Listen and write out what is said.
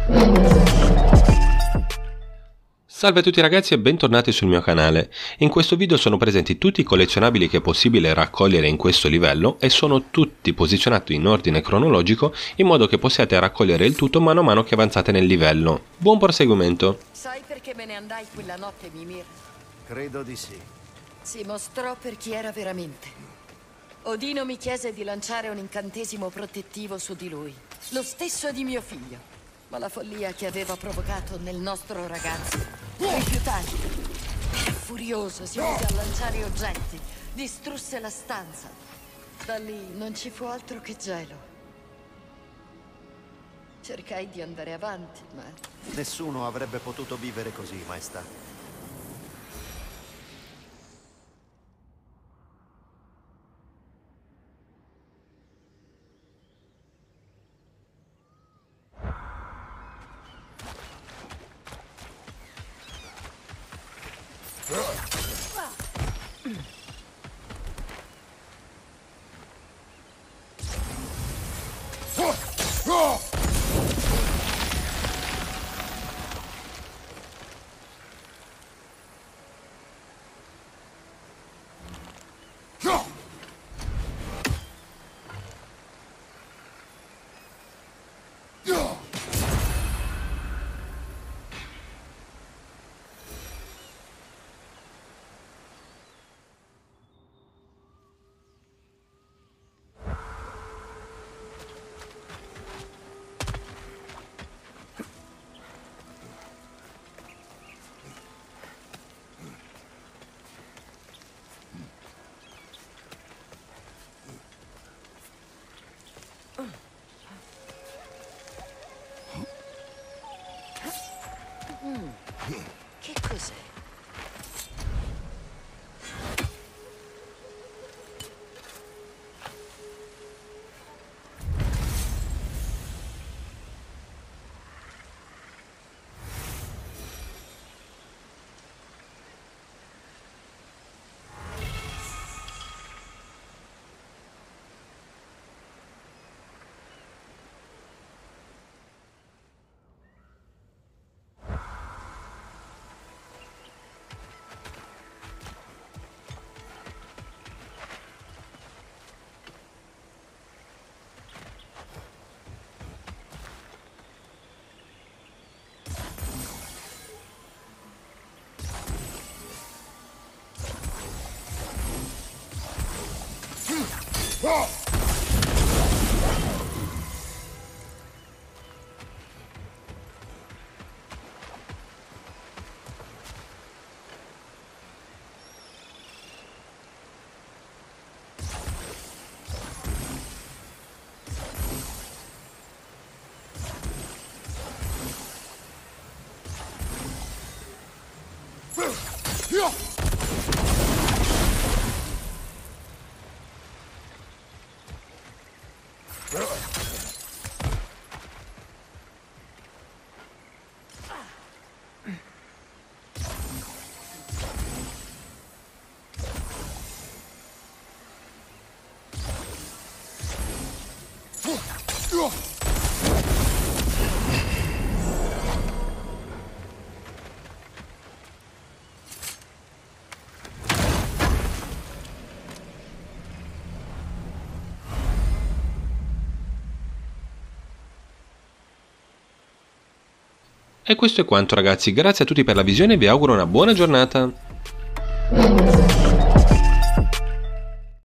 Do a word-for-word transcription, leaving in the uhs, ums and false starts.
Salve a tutti ragazzi e bentornati sul mio canale. In questo video sono presenti tutti i collezionabili che è possibile raccogliere in questo livello e sono tutti posizionati in ordine cronologico in modo che possiate raccogliere il tutto mano a mano che avanzate nel livello. Buon proseguimento! Sai perché me ne andai quella notte, Mimir? Credo di sì. Si mostrò per chi era veramente. Odino mi chiese di lanciare un incantesimo protettivo su di lui, lo stesso di mio figlio. Ma la follia che aveva provocato nel nostro ragazzo rifiutai. Era furioso, si mise a lanciare oggetti, distrusse la stanza. Da lì non ci fu altro che gelo. Cercai di andare avanti, ma... Nessuno avrebbe potuto vivere così, maestà. Che cos'è? E questo è quanto ragazzi, grazie a tutti per la visione e vi auguro una buona giornata.